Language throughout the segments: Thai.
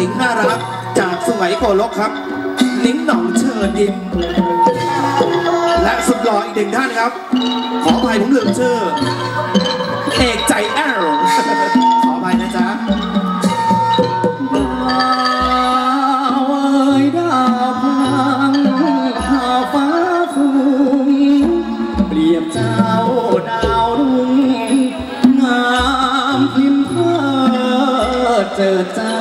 ญิงน่ารักจากสุไหงโกลกครับนิ้งหน่องเชิญยิ้มและสุดหล่ออีกหนึ่งท่านครับขออภัยผมลืมชื่อเอกใจแอลขออภัยนะจ๊ะดาวเอ๋ยดาวพลังหาฟ้าฟุ้งเปรียบเจ้าดาวรุ่งงามพิมพ์เพ้อเจิดจ้า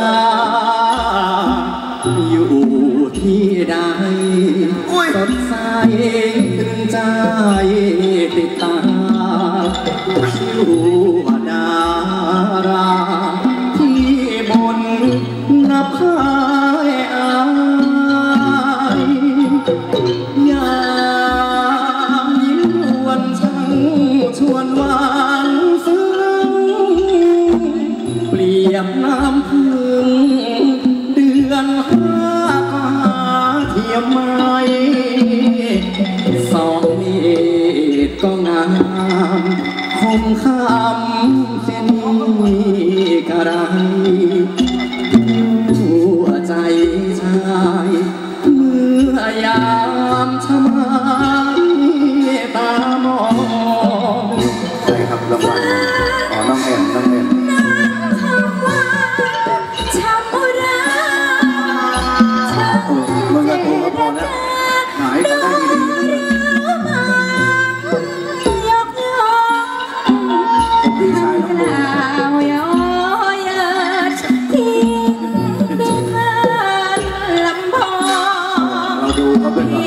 อยู่ที่ใดสดใสตรึงใจติดตาชื่อว่าดาราที่บนนับพายอายยามยิ้มนวลช่างชวนหวานซึ้งเปรียบน้ำพึ่งเดือนห้ากาเทียมไม้สองเมตรก็งามคมคำเส้นกระไรหัวใจชายเมื่อยามชะมายตามองใช่ครับรางวัลอ๋อน้องแอมมึงก็โทรก็พอแล้วหายก็ได้ดีพี่ชายน้องโบเราดูเขาเป็นแบบ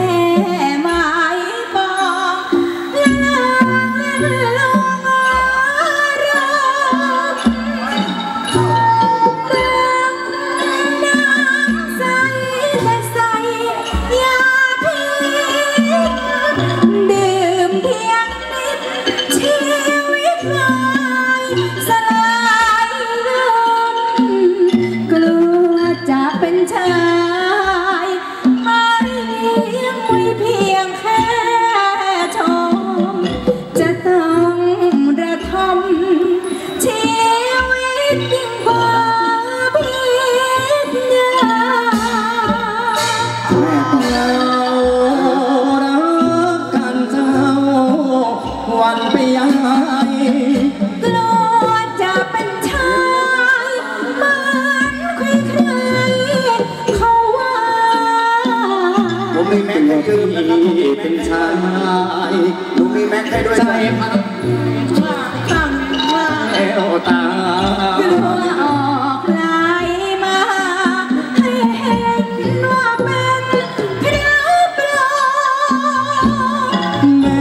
มีแม็กให้ดื่มนะครับเป็นชายลุงมีแม็กให้ด้วยใจพักข้างแก้วตาออกลายมาให้เห็นว่าเป็นพระปลอมแม้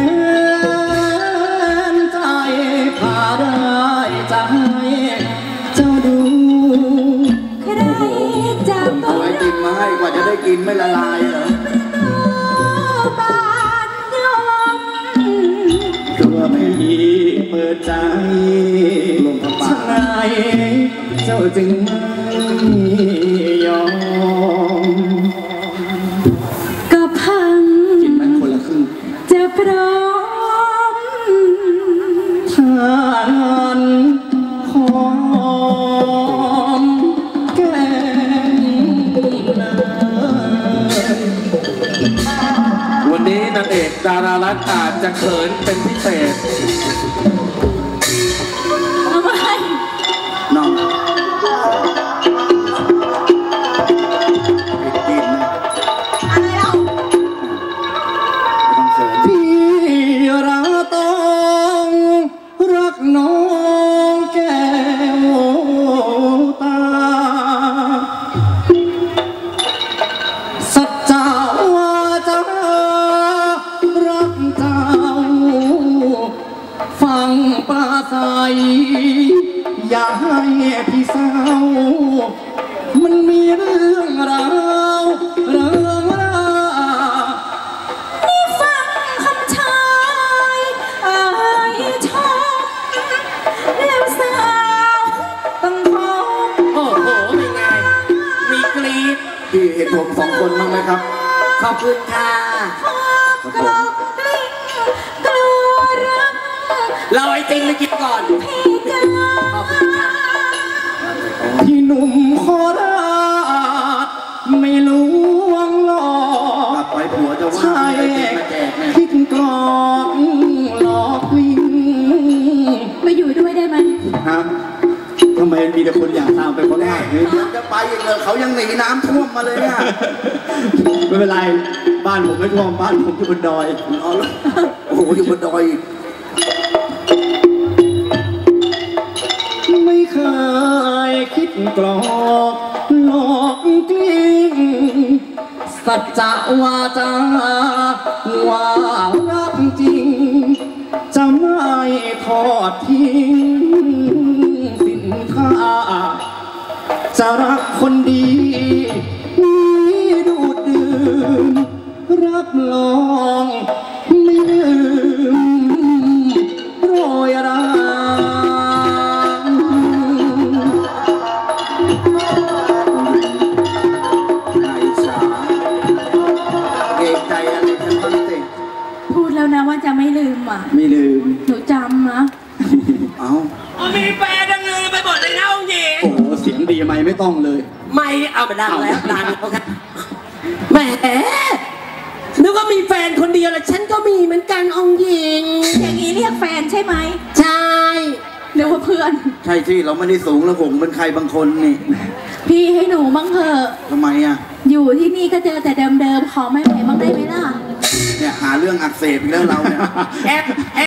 ใจพาได้ใจเจ้าดูใครจะเอาไอติมมาให้กว่าจะได้กินไม่ละลายเหรอเปิดใจชายเจ้าจึงไม่ยอมก็พังกินมันคนละครึ่งจะพร้อมทานหอมแก้มวันนี้นางเอกดารารัตน์อาจจะเขินเป็นพิเศษน้องกินนะอะไรเราไม่ต้องเขินพี่รักต้องรักน้องแก้วตาสัจจาวาจารักเจ้าฟังปราศัยอย่าให้พี่สาวมันมีเรื่องราวนี่ฟังคำชายอายชอบแล้วสาวต้องพบโอ้โหเป็นไงมีกรี๊ดพี่เห็นผมสองคนบ้างไหมครับขอบคุณค่ะกลอกกลิ้งกลัวรักเราไอติมไปกินก่อนพี่จ๋าพี่หนุ่มโคราฮะทำไมมีแต่คนอยากตามไปโคราชเนี่ยเดี๋ยวจะไปอีกเลยเขายังหนีน้ำท่วมมาเลยเนี่ยไม่เป็นไรบ้านผมไม่ท่วมบ้านผมอยู่บนดอยเอาละโอ้โหอยู่บนดอยอีกไม่เคยคิดกลอกหลอกกลิ้งสัจจะวาจาว่ารักจริง จะไม่ทอดทิ้งสินค้า จะรักคนดีนี้ดูดดื่มรับรองไม่ลืมโรยรานายสาเกรงใจอะไรกันบ้างสิพูดแล้วนะว่าจะไม่ลืมอ่ะไม่ลืมหนูจำนะเอามีแฟนดังลืมไปหมดเลยนะองค์หญิงโอ้โหเสียงดีไหมไม่ต้องเลยไม่เอาไปดังแล้วดังแล้วครับแหมนึกว่ามีแฟนคนเดียวแล้วฉันก็มีเหมือนกันองค์หญิงอย่างนี้เรียกแฟนใช่ไหมใช่เรียกว่าเพื่อนใช่ที่เราไม่ได้สูงแล้วผมเป็นใครบางคนนี่พี่ให้หนูบ้างเถอะทำไมอ่ะอยู่ที่นี่ก็เจอแต่เดิมๆ ขอไม่ไหวบ้างได้ไหมล่ะเนี่ยหาเรื่องอักเสบอีกแล้วเราเนี่ยแอบ